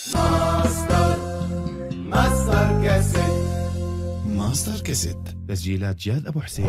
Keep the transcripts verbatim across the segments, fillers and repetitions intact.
ماستر ماستر كاسيت ماستر كاسيت تسجيلات جاد أبو حسين.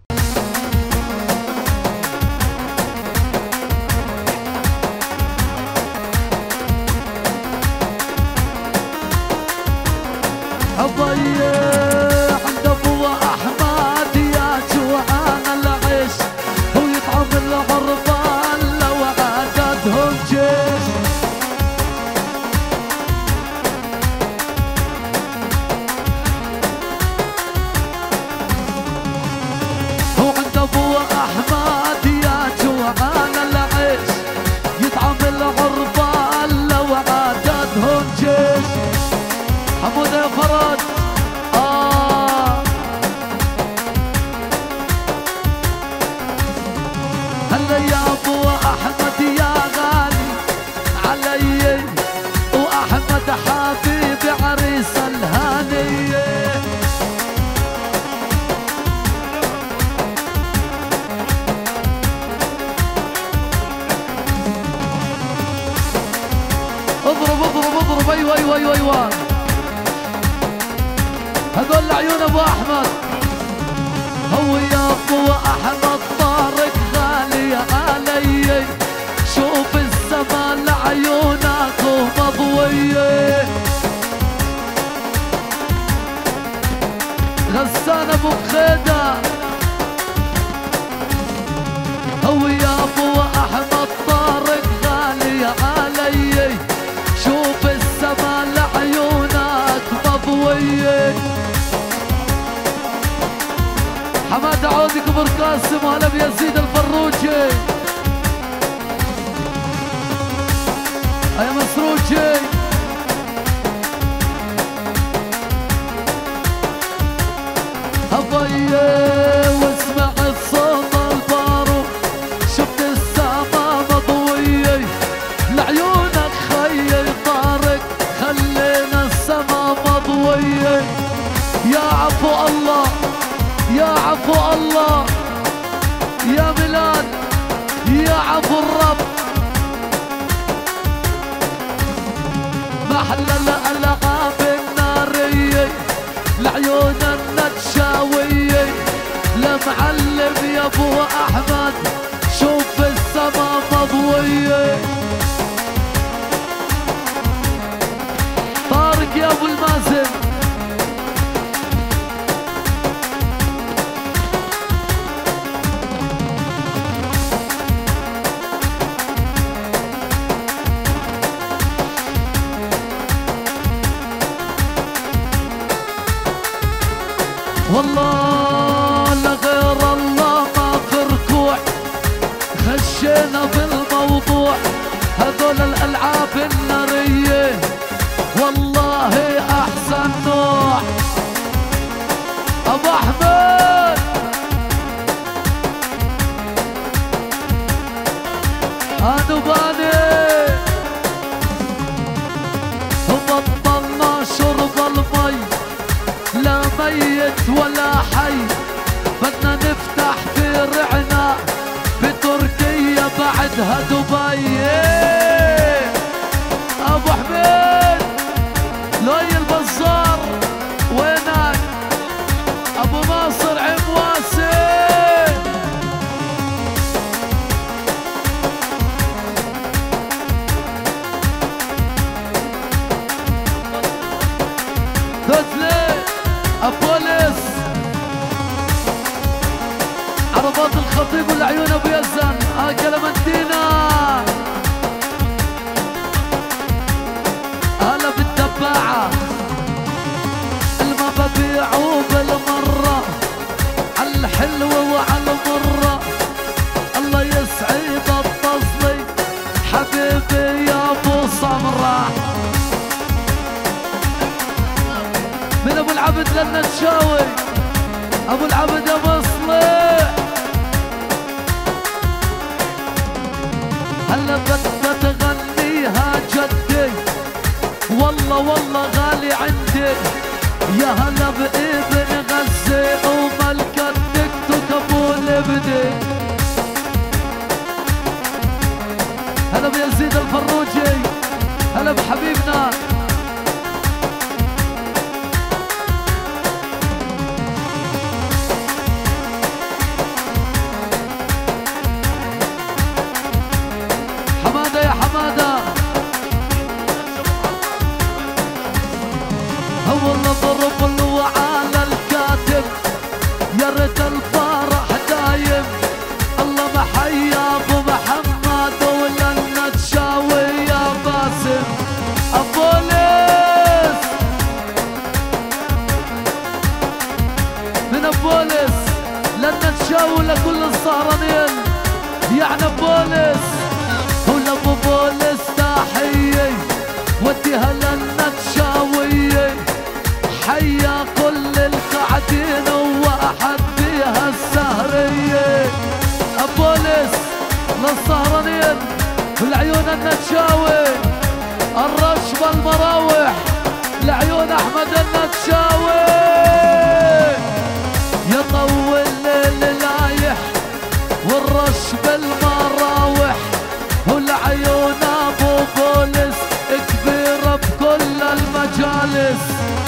أضيع عند أبو أحمد يا جوعان العيش ويطعم العربان لو عددهم جيش. وعند أبو أحمد يا جوعان العيش يطعم العربان لو عددهم جيش. حمود يا فرج آه هلا يا أبو أحمد يا غالي علي وأحمد حبيبي عريس الهانية. اضرب اضرب اضرب ايوه ايوه ايوه ايوه هذول لعيون ابو احمد. هو يا ابو احمد طارق غالي علي شوف السما لعيونك ومضويه. غسان ابو بخيده. هو يا ابو احمد طارق غالي علي شوف السما لعيونك مضويه. حماد عودي كبر قاسم وهلا بيزيد الفروجي. يا مسروجي هبيه واسمع الصوت البارو شفت السما مضويه لعيونك خيي طارق خلينا السما مضويه. يا عفو الله يا عفو الله يا ميلاد يا عفو الرب. محلى الألعاب النارية لعيون النتشاوية لمعلم يا ابو احمد شوف السما مضوية. طارق يا ابو المازن والله لغير الله ما في ركوع خشينا بالموضوع. هذول الألعاب النارية والله أحسن نوع. أبو أحمد هانوباني وبطلنا شرب المي لا ميت ولا حي بدنا نفتح فرعنا بتركيا بعدها دبي. ابو حميد لوي البزار وينك ابو ناصر عمواسي. البوليس عربات الخطيب والعيون ابو يزن اكل مدينة. هلا بالتباعة الما ببيعوا بالمرة عالحلوة وعالمرة. الله يسعد الطزلي حبيبي يا ابو سمرة. من ابو العبد للنتشاوي ابو العبد يا مصلح. هلا بتغنيها جدي والله والله غالي عندي. يا هلا بابن غزة وملكة تيك توك ابو لبدي. هلا بيزيد الفروجي هلا بحبيبنا والعيون النتشاوي الرشبة المراوح لعيون احمد النتشاوي يطول الليل لايح والرشب المراوح والعيون ابو بولس كبيرة بكل المجالس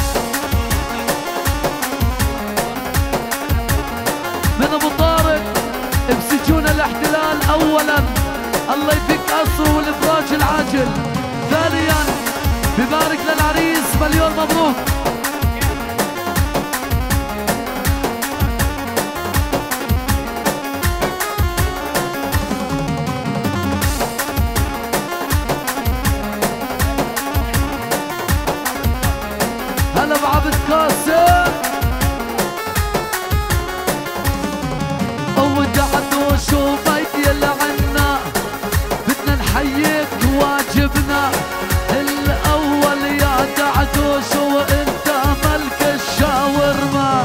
من ابو طارق بسجون الاحتلال اولا الله يفك اسره والافراج العاجل. ثانيا ببارك للعريس مليون مبروك. هلا بعبد قاسم ودعدوش وبيت العنا بدنا نحييك واجبنا الاول يا دعدوش وانت ملك الشاورما.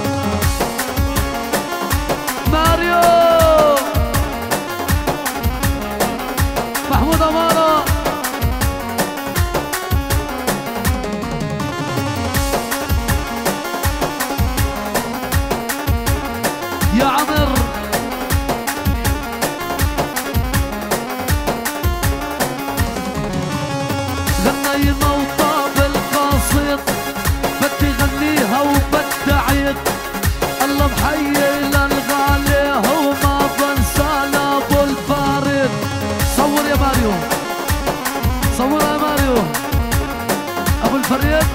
ماريو محمود اماره يا عمر غنينا وطاب القاصد بدي غنيها وبدي عيد الله محيي للغالي وما بنسى لابو الفارد. صور يا ماريو صور يا ماريو ابو الفريد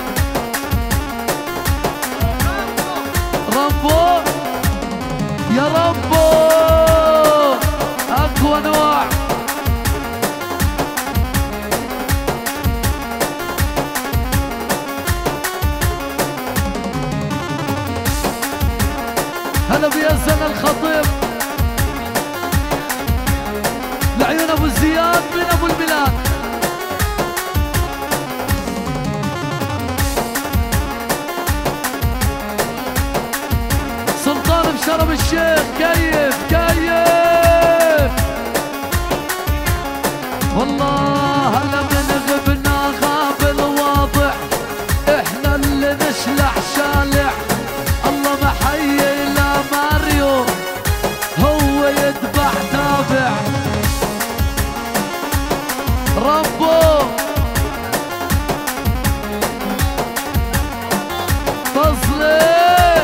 رامبو يا رامبو اقوى نوع. هلا بيزن الخطيب لعيون ابو زياد من ابو البلاد. سلطان بشرم الشيخ كيف كيف والله هلا من غبنا غاب الواضح احنا اللي نشلح شالح الله محيي ماريو هو يذبح تابع ربو فصلي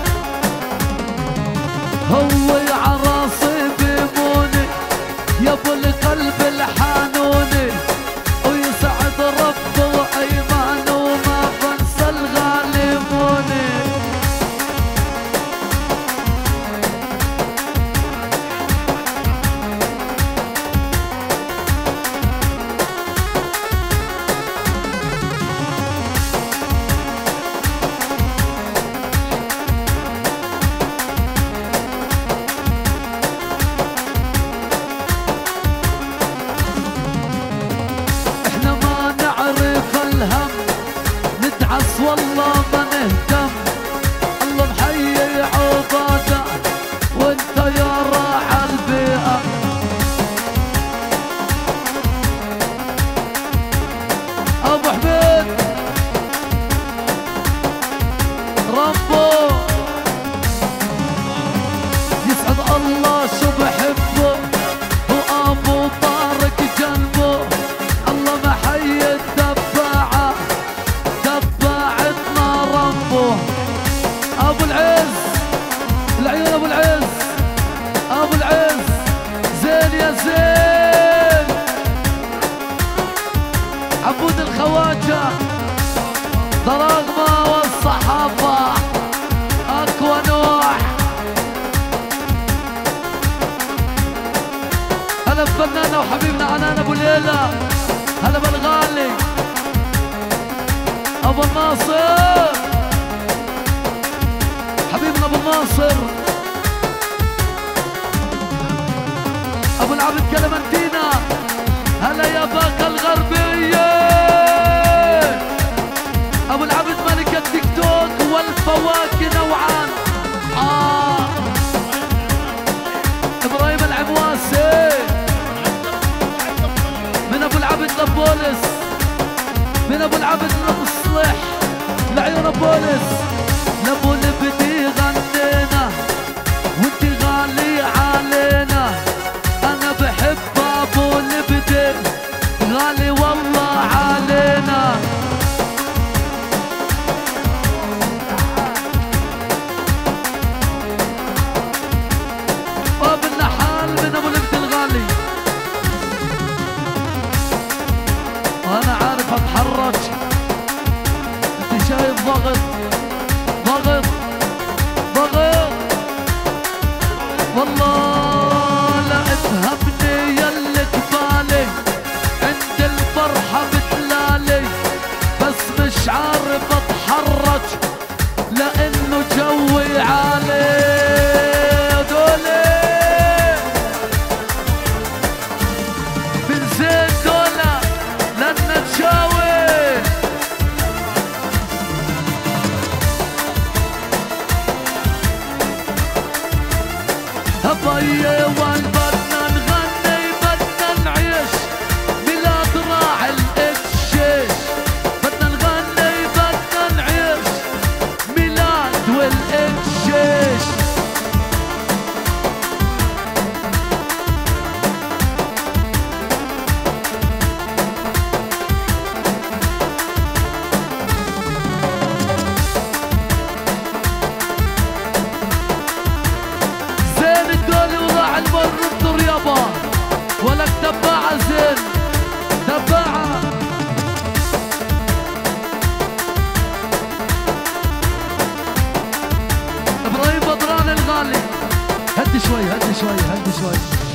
هو عراسي بيموني يا ابو القلب الحانوني ويسعد ربه ايمانه وما بنسى الغالموني. ندعس والله ما نهتم الله محيي عباده وانت يا راعى البيئة. ابو حميد ربو يسعد الله شو بحبه وابو طارق جنبه الله محيي الدباعه دباعتنا ربه. ابو العز العيون ابو العز ابو العز زين يا زين عبود الخواجه دراغمه والصحافه اقوى نوع. هلا بفناننا وحبيبنا عنان ابو ليلى هلا بالغالي ابو الناصر حبيبنا ابو الناصر ابو العبد كلمنتينا هلا يا باقة الغربية ابو العبد ملك التيك توك والفواكه نوعان. آه ابراهيم العمواسي بولس من ابو العبد من ابو الصلح لعيون بولس لابو لبدي غنينا وانت غالي علينا انا بحب ابو لبدي غالي والله علينا ابو النحال من ابو لبدي الغالي انا عارف اتحرك انت شايف ضغط ضغط ضغط والله لا افهمني يلي كبالي عند الفرحة بتلالي بس مش عارف اتحرك لانه جوي عالي دولي من زين دولا لنا تشاوي هباية وان بدنا نغني بدنا نعيش بلاد راعي الاتشيش بدنا نغني بدنا نعيش ميلاد والاتشيش زين الدولي وراعي المر انطر يابا ولك تباعة زين تباعة ابراهيم بدران الغالي هدي شوي هدي شوي هدي شوي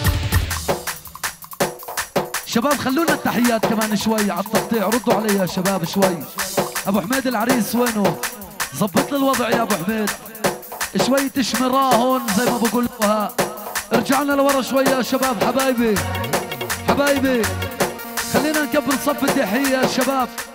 شباب خلونا التحيات كمان شوي على التقطيع ردوا علي يا شباب شوي ابو حميد العريس وينه ظبط لي الوضع يا ابو حميد شوي تشمراه هون زي ما بقولوها رجعنا لورا شوي يا شباب حبايبي حبايبي خلينا نكبر صف التحية يا شباب